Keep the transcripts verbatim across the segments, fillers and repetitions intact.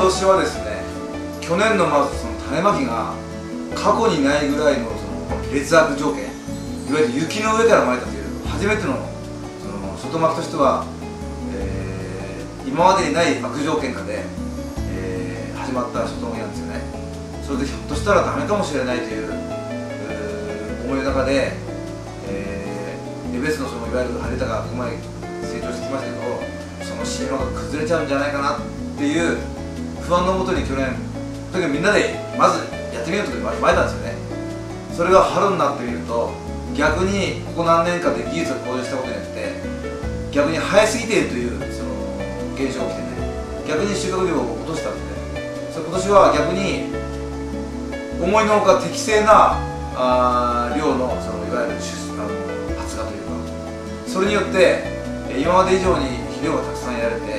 年はですね、去年のまずその種まきが過去にないぐらいのその劣悪条件、いわゆる雪の上からまいたという初めてのその外まきとしては、えー、今までにない悪条件下で、えー、始まった外まきなんですよね。それでひょっとしたらダメかもしれないという、えー、思いの中で、えー、エベスのそのいわゆる晴れたがここまで成長してきましたけど、その新馬が崩れちゃうんじゃないかなっていう不安のもとに去年、とにかくみんなでまずやってみようとまいたんですよね。それが春になってみると、逆にここ何年かで技術が向上したことによって逆に早すぎているというその現象が起きてね、逆に収穫量を落としたんで、ね、それ今年は逆に思いのほか適正なあ量のそのいわゆるあの発芽というか、それによって今まで以上に肥料がたくさんやられて、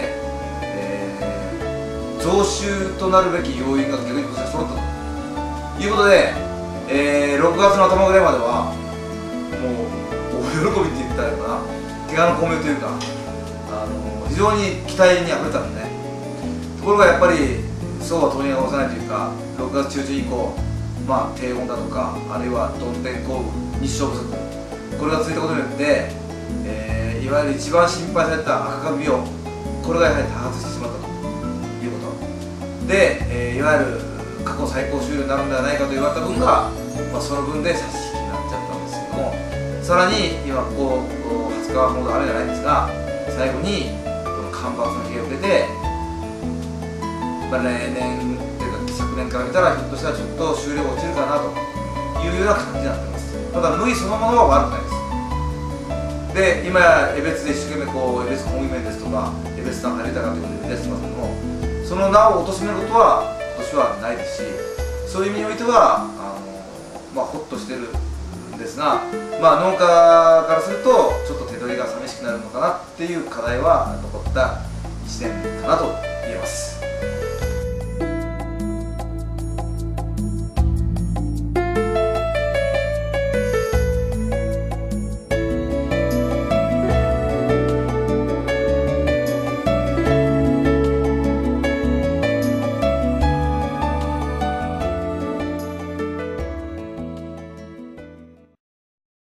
えー、増収となるべき要因が逆に今年は揃ったということで、えー、ろくがつの頭ぐらいまではもう大喜びって言ったらいいのかな、怪我の巧妙というか、あの非常に期待にあふれたんでね。ところがやっぱりそうは問屋が押さないというか、ろくがつ中旬以降、まあ低温だとか、あるいは曇天降雨、日照不足、これが続いたことによって、えー、いわゆる一番心配された赤カビ病、これがやはり多発してしまったということで、えー、いわゆる過去最高収量になるんではないかと言われた分が、まあ、その分で差し引きになっちゃったんですけども、さらに今ここはつかほど雨じゃないんですが、最後にこの干ばつの被害を受けて、まあ、例年というか昨年から見たらひょっとしたらちょっと収量が落ちるかなというような感じになってます。ただ麦そのものは悪くないです。で今や江別で一生懸命こう江別小麦麺ですとか江別産入れたかということで売り出してますけども、その名を貶めることは今年はないですし、そういう意味においてはあの、まあ、ほっとしてるんですが、まあ、農家からするとちょっと手取りが寂しくなるのかなっていう課題は残ったいちねんかなと